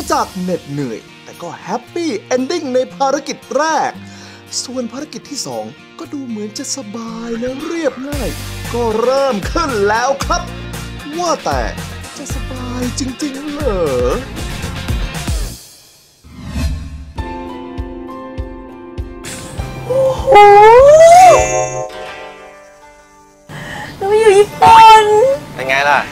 จากเหน็ดเหนื่อยแต่ก็แฮปปี้เอนดิ้งในภารกิจแรกส่วนภารกิจที่2ก็ดูเหมือนจะสบายและเรียบง่ายก็เริ่มขึ้นแล้วครับว่าแต่จะสบายจริงๆเหรอโอ้โหเราอยู่ญี่ปุ่นเป็นไงล่ะ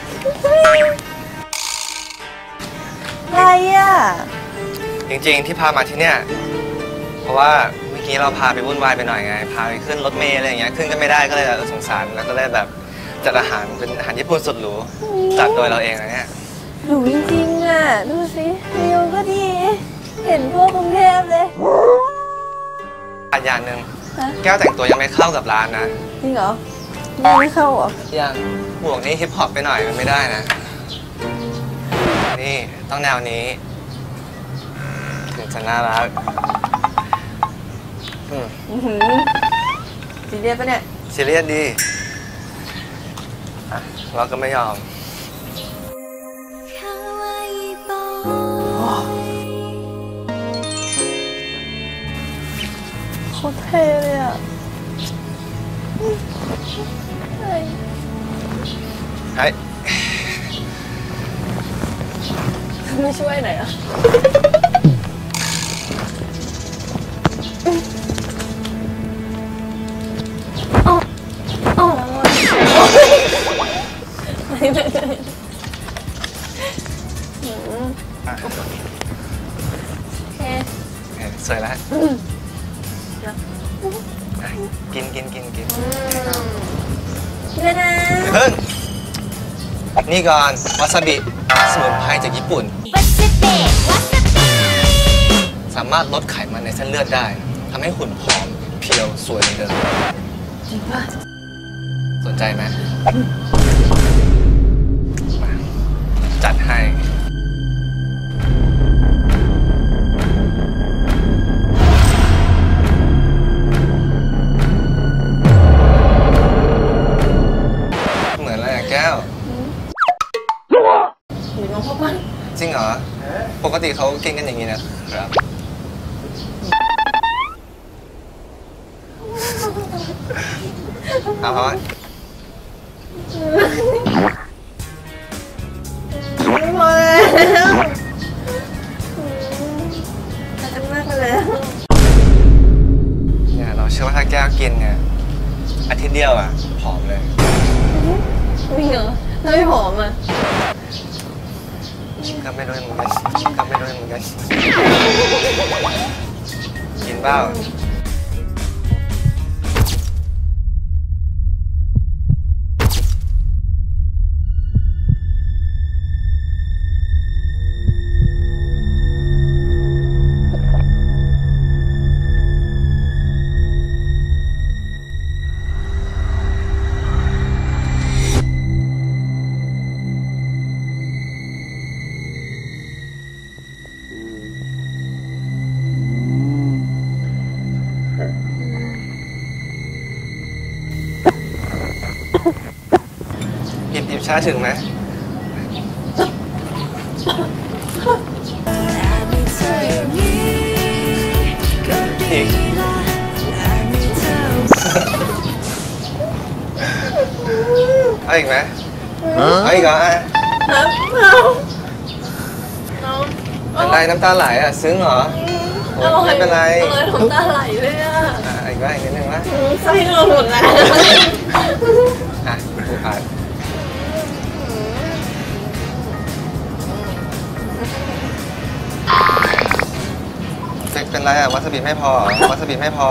อะไรอ่ะจริงๆที่พามาที่เนี่ยเพราะว่าเมื่อกี้เราพาไปวุ่นวายไปหน่อยไงพาไปขึ้นรถเมล์อะไรอย่างเงี้ยขึ้นก็ไม่ได้ก็เลยสงสารแล้วก็เลยแบบจัดอาหารเป็นอาหารญี่ปุ่นสุดหรูจัดโดยเราเองนะเนี่ยหรูจริงๆอ่ะดูสิวิวก็ดีเห็นทั่วกรุงเทพเลยอย่างหนึ่งแก้วแต่งตัวยังไม่เข้ากับร้านนะจริงเหรอไม่เข้าเหรอยังหมวกนี่ฮิปฮอปไปหน่อยมันไม่ได้นะนี่ต้องแนวนี้ถึงจะน่ารักซีเรียสปะเนี่ยซีเรียสดีเราก็ไม่ยอมโคตรเท่เลยอ่ะเฮ้ยไม่ช่วยหน่อยอ่ะสวยแล้วกินเลยนะเพิ่งนี่ก่อนวาซาบิสมุนไพรจากญี่ปุ่นสามารถลดไขมันในเส้นเลือดได้ทำให้หุ่นผอมเพียวสวยเหมือนเดิมจริงป่ะสนใจไหมจัดให้เหมือนอะไรอะแก้วหรือน้องพ่อปั้นจริงเหรอปกติเขากินกันอย่างนี้นะครับเอาพอไม่พอแล้วจังมากเลยเนี่ยเราเชื่อว่าถ้าแก้วกินเนี่ยอาทิตย์เดียวอ่ะผอมเลยจริงเหรอถ้าไม่ผอมอ่ะก็ไม่รู้เหมือนกันกินเปล่าหยิบชาถึงไหมอีกเอาอีกไหมเอาอีกเหรอเป็นไรน้ำตาไหลอ่ะซึ้งเหรอไม่เป็นไรน้ำตาไหลเลยอ่ะอีกว่าอีกนิดนึงวะไส้เราหมดแล้วผูกขาดเป็นไรอ่ะวาซาบิไม่พอวาซาบิไม่พอ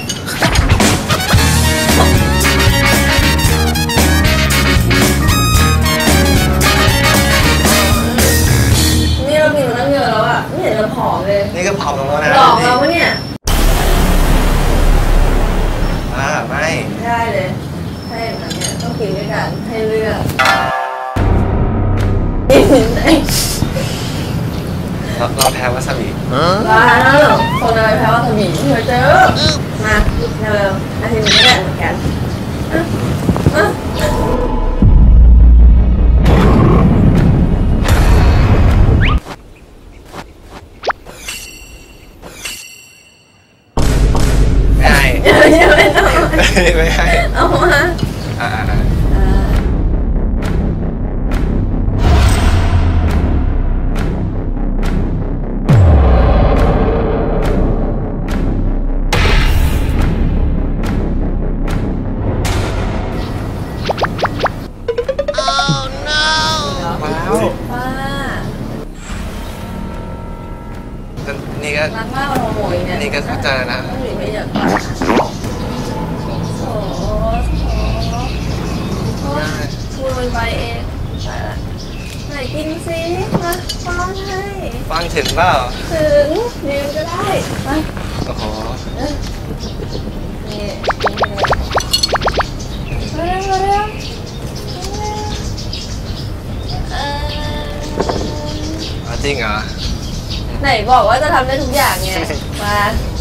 นี่เรากินมาตั้งเยอะแล้วอ่ะไม่เห็นจะผอมเลยนี่ก็ผอมลงแล้วนะหลอกเราปะเนี่ยไม่ได้เลยให้อย่างนั้นเนี่ยต้องกินด้วยกันให้เลือกเราแพ้วาซาบิว้าวคนอะไรแพ้วาซาบิเธอเจอมาเร็วอาทิตย์นี้ก็ได้เหมือนกันยังไม่ต้องไม่ให้เอามา ว่านี่ก็รักมากโมยเนี่ยนี่ก็เข้าใจนะไม่อยากพูดไปเองไหนกินสิมาป้อนให้ฟังถึงเปล่าถึงยืนก็ได้มาโอ้โหนี่มาเร็วมาเร็วจริงเหรอไหนบอกว่าจะทำได้ทุกอย่างไงมา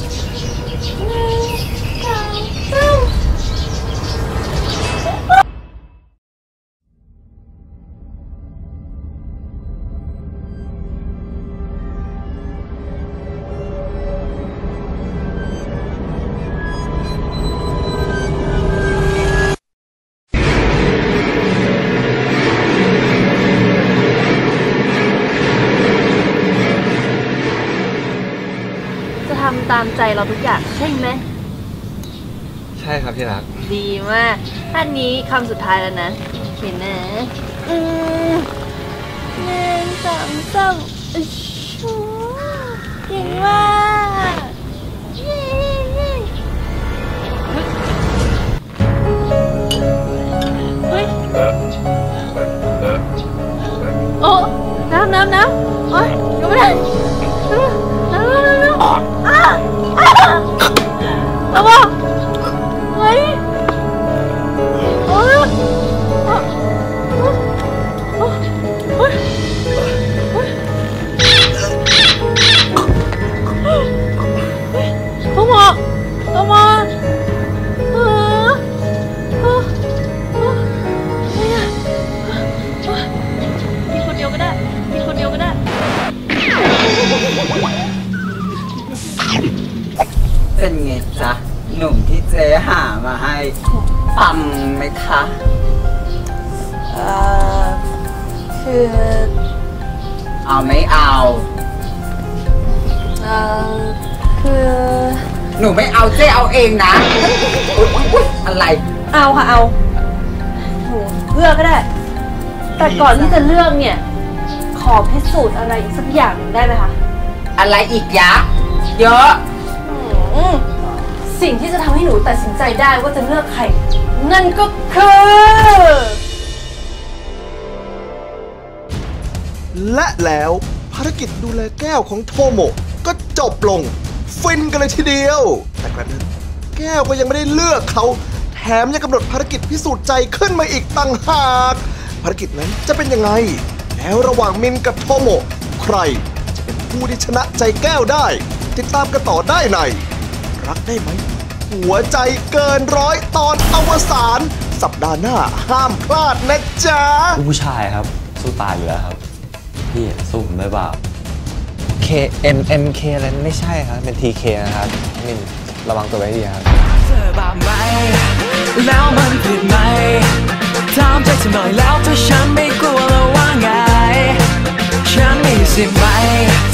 ทำตามใจเราทุกอย่างใช่ไหมใช่ครับพี่รักดีมากท่านนี้คำสุดท้ายแล้วนะเห็นนะ1 2 3เก่งมากเฮ้ยโอ้น้ำโอ๊ยยังไม่ได้แล้วก็เฮ้ยโอ้ยต้องมามีคนเดียวก็ได้เป็นไงจ๊ะหนุ่มที่เจ๊หามาให้ปังไหมคะคือเอาไม่เอาคือหนูไม่เอาเจ๊เอาเองนะอะไรเอาค่ะเอาหนูเลือกก็ได้แต่ก่อนที่จะเลือกเนี่ยขอพิสูจน์อะไรอีกสักอย่างได้ไหมคะอะไรอีกยะเยอะสิ่งที่จะทำให้หนูตัดสินใจได้ว่าจะเลือกใครนั่นก็คือและแล้วภารกิจดูแลแก้วของโทโมะก็จบลงฟินกันเลยทีเดียวแต่กระนั้นแก้วก็ยังไม่ได้เลือกเขาแถมยังกำหนดภารกิจพิสูจน์ใจขึ้นมาอีกต่างหากภารกิจนั้นจะเป็นยังไงแล้วระหว่างมินกับโทโมะใครจะเป็นผู้ที่ชนะใจแก้วได้ติดตามกันต่อได้ในรักได้ไหมหัวใจเกินร้อยตอนอวสานสัปดาห์หน้าห้ามพลาดนะจ๊ะผู้ชายครับสู้ตายอยู่แล้วครับพี่สู้ผมได้เปล่า MK อะไรไม่ใช่ครับเป็น TK นะครับมินระวังตัวไว้ดีครับเธอบ้าไหมแล้วมันผิดไหมถามใจเธอหน่อยแล้วถ้าฉันไม่กลัวแล้วว่าไงฉันมีสิทธิ์ไหม